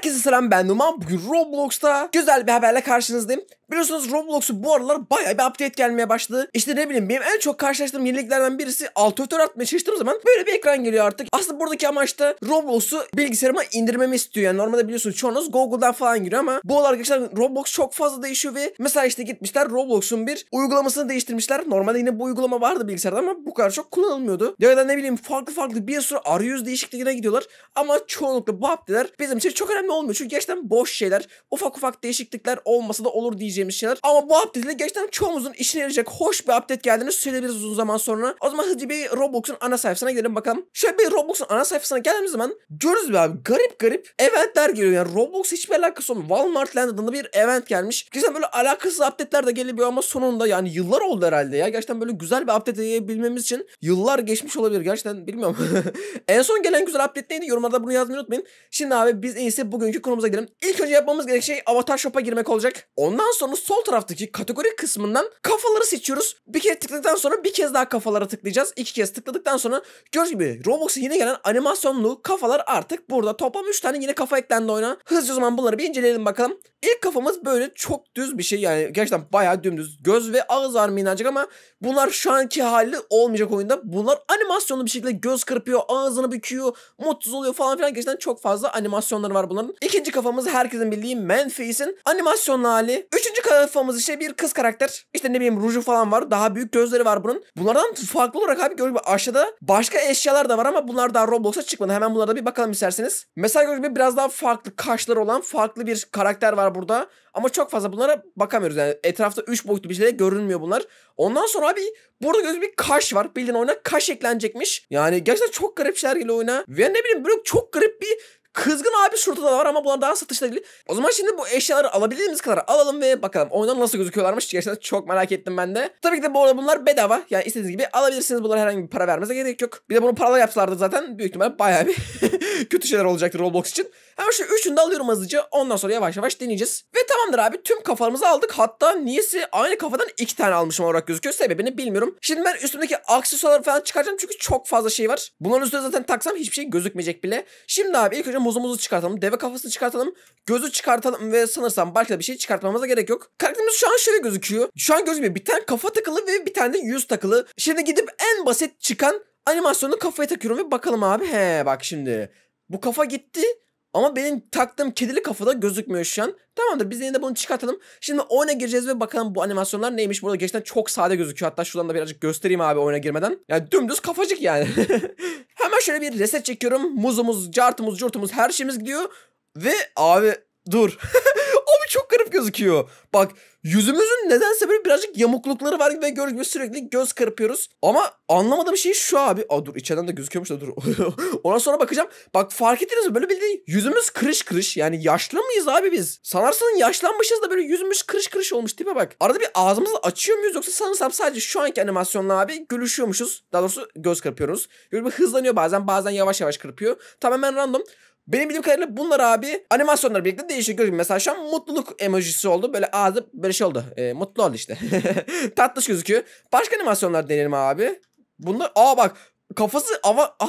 Herkese selam, ben Numan. Bugün Roblox'ta güzel bir haberle karşınızdayım. Biliyorsunuz Roblox'u bu aralar bayağı bir update gelmeye başladı. İşte ne bileyim, benim en çok karşılaştığım yeniliklerden birisi alt ötör atmaya çalıştığım zaman böyle bir ekran geliyor artık. Aslında buradaki amaç da Roblox'u bilgisayarıma indirmemi istiyor. Yani normalde biliyorsunuz çoğunuz Google'dan falan giriyor ama bu aralar gerçekten Roblox çok fazla değişiyor ve mesela işte gitmişler Roblox'un bir uygulamasını değiştirmişler. Normalde yine bu uygulama vardı bilgisayarda ama bu kadar çok kullanılmıyordu. Ya da ne bileyim farklı bir sürü arayüz değişikliğine gidiyorlar. Ama çoğunlukla bu update'ler bizim için çok önemli olmuyor. Çünkü gerçekten boş şeyler, ufak değişiklikler olmasa da olur diyeceğimiz şeyler. Ama bu update'le gerçekten çoğumuzun işine yarayacak hoş bir update geldiğini söyleyebiliriz uzun zaman sonra. O zaman hızlı bir Roblox'un ana sayfasına gidelim bakalım. Şöyle bir Roblox'un ana sayfasına geldiğimiz zaman görürüz bir abi garip eventler geliyor. Yani Roblox hiçbir alakası olmuyor. Walmart Land adında bir event gelmiş. Gerçekten böyle alakasız update'ler de gelebiliyor ama sonunda yani yıllar oldu herhalde ya. Gerçekten böyle güzel bir update yiyebilmemiz için yıllar geçmiş olabilir. Gerçekten bilmiyorum. En son gelen güzel update neydi? Yorumlarda bunu yazmayı unutmayın. Şimdi abi biz en iyisi bugünkü konumuza gidelim. İlk önce yapmamız gereken şey Avatar Shop'a girmek olacak. Ondan sonra sol taraftaki kategori kısmından kafaları seçiyoruz. Bir kere tıkladıktan sonra bir kez daha kafalara tıklayacağız. 2 kez tıkladıktan sonra gördüğünüz gibi Roblox'a yine gelen animasyonlu kafalar artık burada. Toplam 3 tane yine kafa eklendi oyuna. Hızlıca o zaman bunları bir inceleyelim bakalım. İlk kafamız böyle çok düz bir şey, yani gerçekten bayağı dümdüz. Göz ve ağız var minnacık ama bunlar şu anki hali olmayacak oyunda. Bunlar animasyonlu bir şekilde göz kırpıyor, ağzını büküyor, mutsuz oluyor falan filan. Gerçekten çok fazla animasyonları var bunların. İkinci kafamız herkesin bildiği Manface'in animasyonlu hali. Üçüncü kafamız işte bir kız karakter. İşte ne bileyim ruju falan var. Daha büyük gözleri var bunun. Bunlardan farklı olarak abi gördüğünüz gibi aşağıda başka eşyalar da var ama bunlar daha Roblox'a çıkmadı. Hemen bunlara da bir bakalım isterseniz. Mesela gördüğünüz gibi biraz daha farklı kaşları olan farklı bir karakter var burada. Ama çok fazla bunlara bakamıyoruz. Yani etrafta 3 boyutlu bir şeyler görünmüyor bunlar. Ondan sonra abi burada gördüğünüz bir kaş var. Bildiğin oyuna kaş eklenecekmiş. Yani gerçekten çok garip şeyler geliyor oyuna. Ve ne bileyim böyle çok garip bir kızgın abi suratı da var ama bunlar daha satışta değil. O zaman şimdi bu eşyaları alabildiğimiz kadar alalım ve bakalım oyundan nasıl gözüküyorlarmış. Gerçekten çok merak ettim ben de. Tabii ki de bu arada bunlar bedava. Yani istediğiniz gibi alabilirsiniz. Bunlara herhangi bir para vermenize gerek yok. Bir de bunu paralı yapsalardı zaten büyük ihtimalle bayağı bir kötü şeyler olacaktır Roblox için. Hemen şu üçünü de alıyorum hızlıca. Ondan sonra yavaş yavaş deneyeceğiz. Ve tamamdır abi, tüm kafalarımızı aldık. Hatta niyeyse aynı kafadan 2 tane almışım olarak gözüküyor. Sebebini bilmiyorum. Şimdi ben üstümdeki aksesuarları falan çıkaracağım çünkü çok fazla şey var. Bunların üstüne zaten taksam hiçbir şey gözükmeyecek bile. Şimdi abi ilk önce muzumuzu çıkartalım. Deve kafasını çıkartalım. Gözü çıkartalım ve sanırsam başka bir şey çıkartmamıza gerek yok. Karakterimiz şu an şöyle gözüküyor. Şu an gözükmüyor. Bir tane kafa takılı ve bir tane de yüz takılı. Şimdi gidip en basit çıkan animasyonu kafaya takıyorum ve bakalım abi. He bak şimdi. Bu kafa gitti. Ama benim taktığım kedili kafada gözükmüyor şu an. Tamamdır, biz yine de bunu çıkartalım. Şimdi oyuna gireceğiz ve bakalım bu animasyonlar neymiş. Burada gerçekten çok sade gözüküyor. Hatta şuradan da birazcık göstereyim abi oyuna girmeden. Yani dümdüz kafacık yani. Hemen şöyle bir reset çekiyorum. Muzumuz, cartımız, curtumuz her şeyimiz gidiyor. Ve abi dur. Abi çok garip gözüküyor. Bak yüzümüzün nedense böyle birazcık yamuklukları var ve gördüğünüz gibi sürekli göz kırpıyoruz. Ama anlamadığım şey şu abi. Aa dur, içeriden de gözüküyormuş da dur. Ona sonra bakacağım. Bak fark ettiniz mi? Böyle bildiğin yüzümüz kırış. Yani yaşlı mıyız abi biz? Sanarsın yaşlanmışız da böyle yüzümüz kırış olmuş, tipe bak. Arada bir ağzımızı açıyor muyuz yoksa sanırsam sadece şu anki animasyonla abi gülüşüyormuşuz. Daha doğrusu göz kırpıyoruz. Böyle bir hızlanıyor bazen yavaş kırpıyor. Tamamen random. Benim bildiğim kadarıyla bunlar abi animasyonlar birlikte değişiyor. Görüyorum mesela şu an mutluluk emojisi oldu. Böyle ağzı böyle şey oldu. Mutlu oldu işte. Tatlış gözüküyor. Başka animasyonlar deneyelim abi. Bunlar bak kafası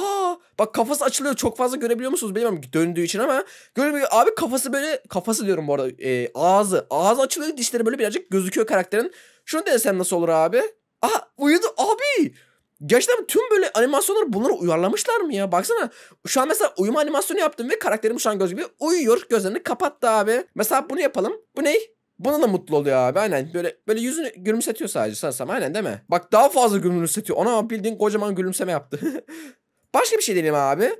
bak kafası açılıyor. Çok fazla görebiliyor musunuz bilmiyorum döndüğü için ama görüyorum abi kafası böyle, kafası diyorum bu arada, ağzı açılıyor, dişleri böyle birazcık gözüküyor karakterin. Şunu denesem nasıl olur abi? Uyudu abi. Gerçekten tüm böyle animasyonları bunları uyarlamışlar mı ya? Baksana. Şu an mesela uyuma animasyonu yaptım ve karakterim şu an göz gibi uyuyor. Gözlerini kapattı abi. Mesela bunu yapalım. Bu ne? Buna da mutlu oluyor abi. Aynen. Böyle yüzünü gülümsetiyor sadece sanırsam. Aynen değil mi? Bak daha fazla gülümsetiyor. Ona bildiğin kocaman gülümseme yaptı. Başka bir şey deneyelim abi.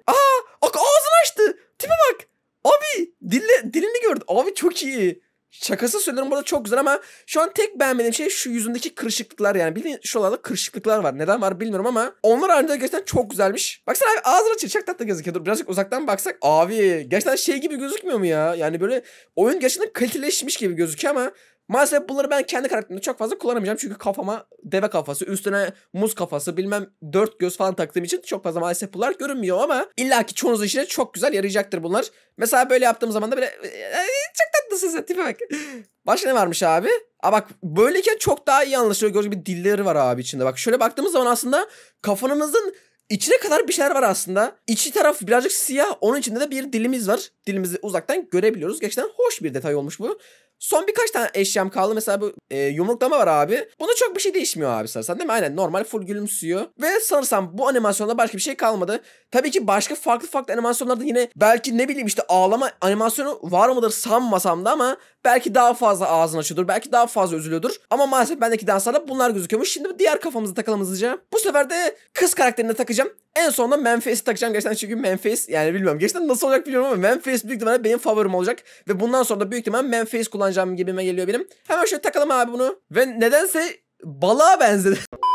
Ağzını açtı. Tipe bak. Abi dilini gördü. Abi çok iyi. Şakası söylüyorum, burada çok güzel ama şu an tek beğenmediğim şey şu yüzündeki kırışıklıklar yani. Bildiğin şuralarda kırışıklıklar var. Neden var bilmiyorum ama onlar halinde gerçekten çok güzelmiş. Baksana abi ağzını açıyor, çok tatlı gözüküyor. Dur birazcık uzaktan baksak. Abi gerçekten şey gibi gözükmüyor mu ya? Yani böyle oyun gerçekten kaliteleşmiş gibi gözüküyor ama maalesef bunları ben kendi karakterimde çok fazla kullanamayacağım. Çünkü kafama deve kafası, üstüne muz kafası, bilmem 4 göz falan taktığım için çok fazla maalesef bunlar görünmüyor ama illaki çoğunuzun işine çok güzel yarayacaktır bunlar. Mesela böyle yaptığım zaman da böyle çok tatlısın, tipe bak. Başka ne varmış abi? Bak böyleyken çok daha iyi anlaşılıyor. Gördüğünüz gibi dilleri var abi içinde. Bak şöyle baktığımız zaman aslında kafanızın içine kadar bir şeyler var aslında. İçi taraf birazcık siyah. Onun içinde de bir dilimiz var. Dilimizi uzaktan görebiliyoruz. Gerçekten hoş bir detay olmuş bu. Son birkaç tane eşyam kaldı. Mesela bu yumruklama var abi. Bunda çok bir şey değişmiyor abi sanırsam değil mi? Aynen normal full gülümsüyor. Ve sanırsam bu animasyonda başka bir şey kalmadı. Tabii ki başka farklı animasyonlarda yine belki ne bileyim işte ağlama animasyonu var mıdır sanmasam da ama belki daha fazla ağzını açıyordur. Belki daha fazla üzülüyordur. Ama maalesef bendeki danslarda bunlar gözüküyormuş. Şimdi diğer kafamızı takalım hızlıca. Bu sefer de kız karakterini takacağım. En sonunda Manface'i takacağım gerçekten çünkü Manface yani bilmiyorum gerçekten nasıl olacak bilmiyorum ama Manface büyük ihtimalle benim favorim olacak. Ve bundan sonra da büyük ihtimalle Manface kullanacağım gibime geliyor benim. Hemen şöyle takalım abi bunu. Ve nedense balığa benzedi.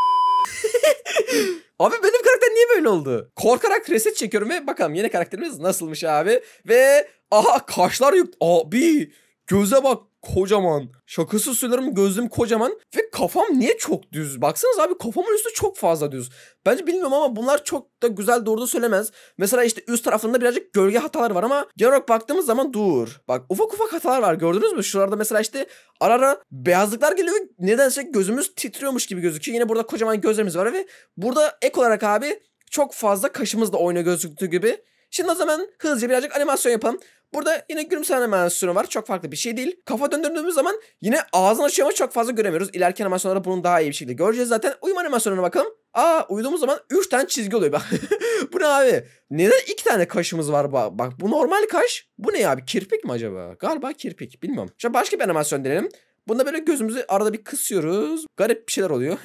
Abi benim karakter niye böyle oldu? Korkarak reset çekiyorum ve bakalım yeni karakterimiz nasılmış abi. Ve aha kaşlar yük. Abi göze bak kocaman. Şakası söylerim gözüm kocaman. Ve kafam niye çok düz? Baksanız abi kafamın üstü çok fazla düz. Bence bilmiyorum ama bunlar çok da güzel doğru söylemez. Mesela işte üst tarafında birazcık gölge hataları var ama genel olarak baktığımız zaman dur. Bak ufak hatalar var gördünüz mü? Şuralarda mesela işte ara ara beyazlıklar geliyor. Nedense gözümüz titriyormuş gibi gözüküyor. Yine burada kocaman gözlerimiz var ve burada ek olarak abi çok fazla kaşımız da oynuyor gözüktüğü gibi. Şimdi o zaman hızlıca birazcık animasyon yapalım. Burada yine gülümseme animasyonu var. Çok farklı bir şey değil. Kafa döndürdüğümüz zaman yine ağzını açıyor ama çok fazla göremiyoruz. İleriki animasyonlarda bunun daha iyi bir şekilde göreceğiz zaten. Uyum animasyonuna bakalım. Uyuduğumuz zaman 3 tane çizgi oluyor. Bak bu ne abi? Neden 2 tane kaşımız var? Bak bu normal kaş. Bu ne abi? Kirpik mi acaba? Galiba kirpik. Bilmiyorum. Şimdi başka bir animasyon deneyelim. Bunda böyle gözümüzü arada bir kısıyoruz. Garip bir şeyler oluyor.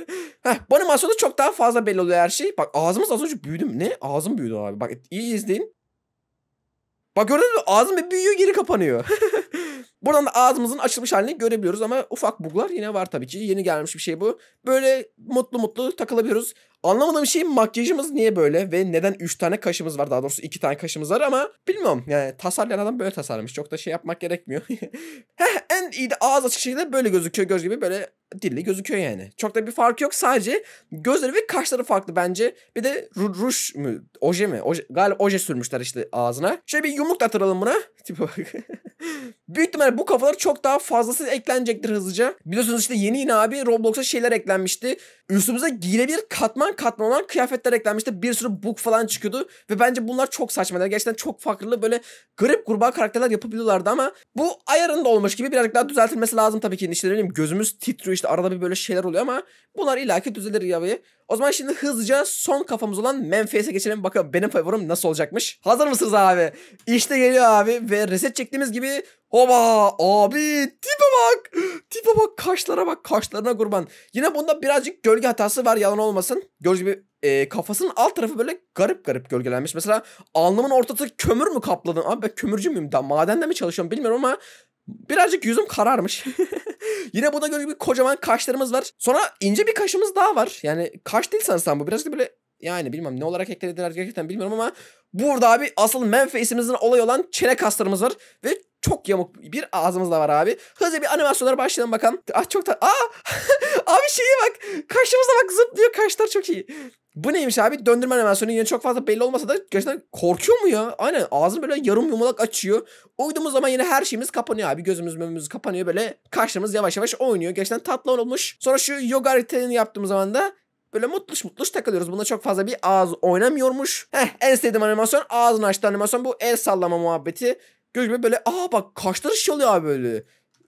Bu animasyonda çok daha fazla belli oluyor her şey. Bak ağzımız az önce büyüdü mü? Ne? Ağzım büyüdü abi. Bak iyi izleyin. Bak gördünüz mü? Ağzım bir büyüyor geri kapanıyor. Buradan da ağzımızın açılmış halini görebiliyoruz ama ufak buglar yine var tabii ki. Yeni gelmiş bir şey bu. Böyle mutlu takılabiliyoruz. Anlamadığım şey makyajımız niye böyle ve neden 3 tane kaşımız var, daha doğrusu 2 tane kaşımız var ama bilmiyorum. Yani tasarlayan adam böyle tasarlamış. Çok da şey yapmak gerekmiyor. En iyi de ağız açık şekilde böyle gözüküyor, göz gibi böyle dilli gözüküyor yani. Çok da bir fark yok, sadece gözleri ve kaşları farklı bence. Bir de ruj mu? Oje mi? Galiba oje sürmüşler işte ağzına. Şöyle bir yumruk da atıralım buna. Tipe bak. Büyük ihtimalle bu kafalar çok daha fazlası eklenecektir hızlıca. Biliyorsunuz işte yeni abi Roblox'a şeyler eklenmişti. Üstümüze giyilebilir katman olan kıyafetler eklenmişti. Bir sürü bug falan çıkıyordu. Ve bence bunlar çok saçma. Gerçekten çok farklı böyle garip kurbağa karakterler yapabiliyorlardı ama bu ayarında olmuş gibi birazcık daha düzeltilmesi lazım tabii ki. İşte ne bileyim gözümüz titriyor işte arada bir böyle şeyler oluyor ama bunlar illaki düzelir ya. O zaman şimdi hızlıca son kafamız olan Manface'e geçelim. Bakalım benim favorim nasıl olacakmış. Hazır mısınız abi? İşte geliyor abi ve reset çektiğimiz gibi hoba abi tipe bak kaşlara bak, kaşlarına kurban. Yine bunda birazcık gölge hatası var, yalan olmasın. Gördüğünüz gibi kafasının alt tarafı böyle garip gölgelenmiş. Mesela alnımın ortası kömür mü kapladım? Abi ben kömürcü müyüm? Madende mi çalışıyorum bilmiyorum ama birazcık yüzüm kararmış. Yine buna göre bir kocaman kaşlarımız var. Sonra ince bir kaşımız daha var. Yani kaş değil sanırsam bu. Birazcık da böyle yani bilmem ne olarak eklediler gerçekten bilmiyorum ama burada abi asıl Manface'imizin olayı olan çene kaslarımız var. Ve çok yamuk bir ağzımız da var abi. Hızlı bir animasyonlara başlayalım bakalım. Çok da abi şeye bak. Kaşımıza bak, zıplıyor, kaşlar çok iyi. Bu neymiş abi? Döndürme animasyonu yine çok fazla belli olmasa da gerçekten korkuyor mu ya? Aynen ağzını böyle yarım yumalak açıyor. Uyuduğumuz zaman yine her şeyimiz kapanıyor abi. Gözümüz kapanıyor, böyle kaşlarımız yavaş oynuyor. Gerçekten tatlı olmuş. Sonra şu yoga hareketlerini yaptığımız zaman da böyle mutluş takılıyoruz. Bunda çok fazla bir ağız oynamıyormuş. En sevdiğim animasyon ağzını açtı animasyon. Bu el sallama muhabbeti. Göz gibi böyle bak kaşları şey oluyor abi böyle.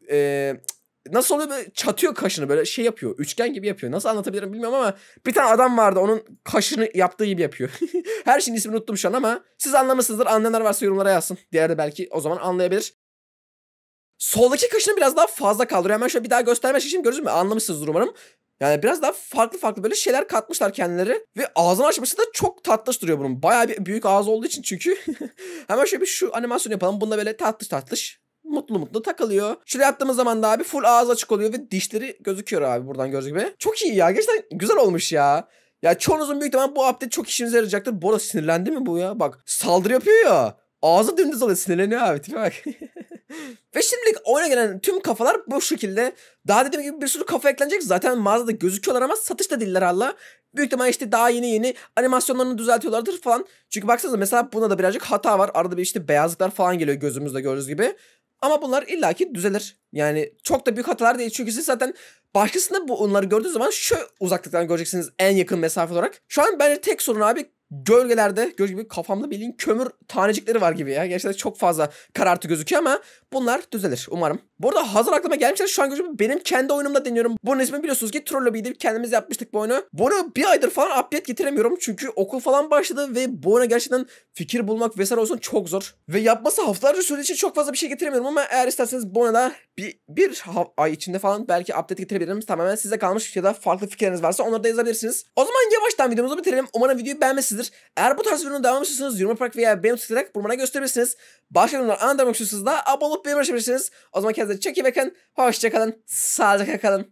Nasıl oluyor, böyle çatıyor kaşını, böyle şey yapıyor. Üçgen gibi yapıyor. Nasıl anlatabilirim bilmiyorum ama bir tane adam vardı, onun kaşını yaptığı gibi yapıyor. Her şeyin ismini unuttum şu an ama siz anlamışsınızdır. Anlayanlar varsa yorumlara yazsın. Diğeri de belki o zaman anlayabilir. Soldaki kaşını biraz daha fazla kaldırıyor. Hemen şöyle bir daha göstermeye çalışayım. Gördünüz mü? Anlamışsınızdır umarım. Yani biraz daha farklı böyle şeyler katmışlar kendileri. Ve ağzını açması da çok tatlış duruyor bunun. Bayağı bir büyük ağzı olduğu için çünkü. Hemen şöyle bir şu animasyon yapalım. Bunda böyle tatlış. Mutlu takılıyor. Şöyle yaptığımız zaman da abi full ağız açık oluyor ve dişleri gözüküyor abi buradan gördüğünüz gibi. Çok iyi ya. Gerçekten güzel olmuş ya. Ya çoğunuzun büyük ihtimalle bu update çok işinize yarayacaktır. Bu arada sinirlendi mi bu ya? Bak saldırı yapıyor ya. Ağzı dümdüz oluyor, sinirleniyor abi. Tipe bak. Ve şimdilik oyuna gelen tüm kafalar bu şekilde. Daha dediğim gibi bir sürü kafa eklenecek. Zaten mağazada gözüküyorlar ama satışta değiller hala. Büyük ihtimalle işte daha yeni animasyonlarını düzeltiyorlardır falan. Çünkü baksanıza mesela buna da birazcık hata var. Arada bir işte beyazlıklar falan geliyor gözümüzde gördüğünüz gibi. Ama bunlar illaki düzelir. Yani çok da büyük hatalar değil. Çünkü siz zaten başkasında bunları gördüğünüz zaman şu uzaklıktan göreceksiniz en yakın mesafe olarak. Şu an bence tek sorun abi gölgelerde göz gibi kafamda bildiğin kömür tanecikleri var gibi ya. Gerçekten çok fazla karartı gözüküyor ama bunlar düzelir umarım. Bu arada hazır aklıma gelmişler şu an gözüm benim kendi oyunumda deniyorum. Bunun ismi biliyorsunuz ki Troll Lobby'ydi. Kendimiz yapmıştık bu oyunu. Bu oyunu bir aydır falan update getiremiyorum. Çünkü okul falan başladı ve bu oyuna gerçekten fikir bulmak vesaire olsun çok zor. Ve yapması haftalarca sürdüğü için çok fazla bir şey getiremiyorum ama eğer isterseniz bu oyuna bir ay içinde falan belki update getirebilirim. Tamamen size kalmış ya da farklı fikirleriniz varsa onları da yazabilirsiniz. O zaman yavaştan videomuzu bitirelim. Umarım videoyu beğenmişsinizdir. Eğer bu tarz videonun devam istiyorsanız yorum yaparak veya beğeni tıklayarak bunu bana gösterebilirsiniz. Başka videolar anlatmak istiyorsanız da abone olup beğenmeyi unutmayın. O zaman kendinize çok iyi bakın. Hoşçakalın. Sağlıcakla kalın.